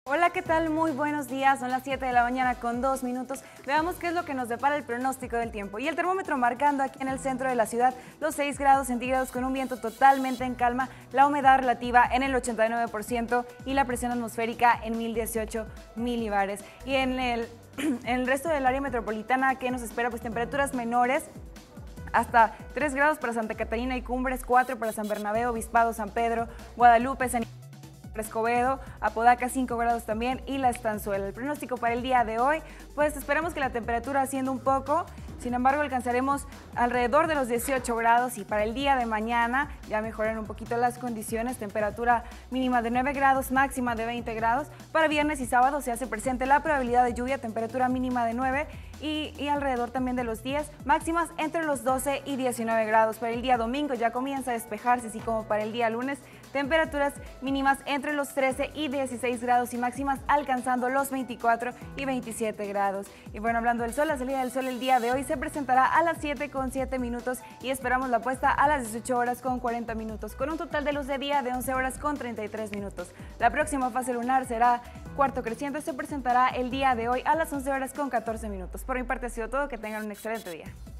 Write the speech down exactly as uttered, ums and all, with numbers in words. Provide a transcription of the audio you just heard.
Hola, ¿qué tal? Muy buenos días, son las siete de la mañana con dos minutos. Veamos qué es lo que nos depara el pronóstico del tiempo. Y el termómetro marcando aquí en el centro de la ciudad los seis grados centígrados con un viento totalmente en calma, la humedad relativa en el ochenta y nueve por ciento y la presión atmosférica en mil dieciocho milibares. Y en el, en el resto del área metropolitana, ¿qué nos espera? Pues temperaturas menores, hasta tres grados para Santa Catarina y Cumbres, cuatro para San Bernabé, Obispado, San Pedro, Guadalupe, San Escobedo, Apodaca cinco grados también y La Estanzuela. El pronóstico para el día de hoy, pues esperamos que la temperatura ascienda un poco, sin embargo alcanzaremos alrededor de los dieciocho grados y para el día de mañana ya mejoran un poquito las condiciones, temperatura mínima de nueve grados, máxima de veinte grados. Para viernes y sábado se hace presente la probabilidad de lluvia, temperatura mínima de nueve y, y alrededor también de los diez, máximas entre los doce y diecinueve grados. Para el día domingo ya comienza a despejarse, así como para el día lunes, temperaturas mínimas entre los trece y dieciséis grados y máximas alcanzando los veinticuatro y veintisiete grados. Y bueno, hablando del sol, la salida del sol el día de hoy se presentará a las siete con siete minutos y esperamos la puesta a las dieciocho horas con cuarenta minutos, con un total de luz de día de once horas con treinta y tres minutos. La próxima fase lunar será cuarto creciente, se presentará el día de hoy a las once horas con catorce minutos. Por mi parte ha sido todo, que tengan un excelente día.